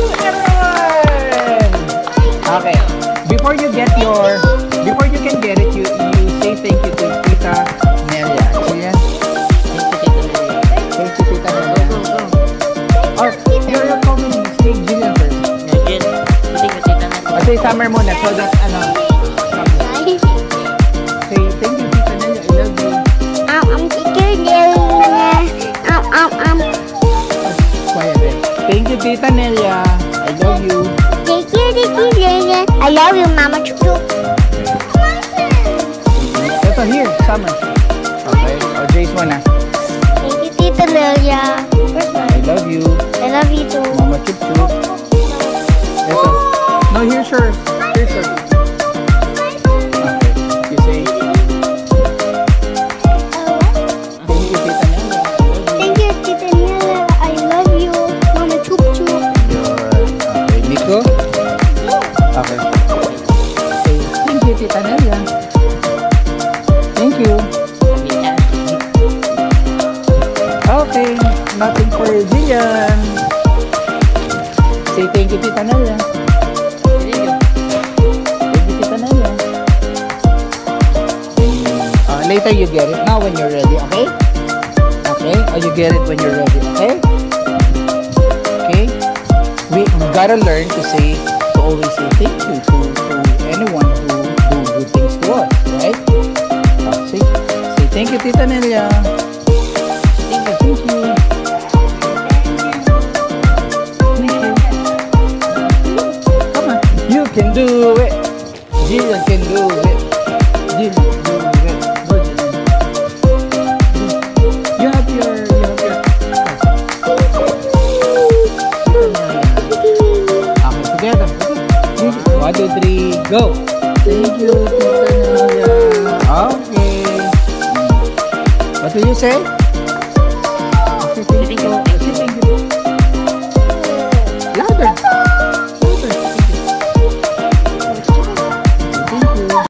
everyone! Okay. Before you can get it, you say thank you to Tita Nelia. Jillian? Thank you, Tita Nelia. Or, you're coming. Say Jillian first. Say Summer muna so that, say thank you, Tita Nelia. I love you. Quiet then. Thank you, Tita Nelia. I love you. Thank you, Tita Nelia. I love you, Mama Chuchu. Ito, here, Summer. Okay. O, Jace muna. Thank you, Tita Nelia. I love you. I love you too. Mama Chuchu. Ito. No, here's her. Here's her. Okay. You say. Thank you, Tita Nelia. Thank you, Tita Nelia. I love you, Mama Chuchu. Okay, Nico. Okay. Say, thank you, Tita Nelia. Thank you. Okay, nothing for Jillian. Say thank you, Tita Nelia. Thank you, Tita Nelia. Later you get it. Now when you're ready, okay? Okay? Or you get it when you're ready, okay? Okay? We gotta learn to always say thank you to anyone who do good things to us, right? Say thank you, Tita Nelia. Thank you. Come on. You can do it. Jillian can do it. Jillian can do it. Go, Jillian. You have your. Okay, together. 1, 2, 3, go. Thank you, Tita Nelia. Okay. What will you say? Thank you.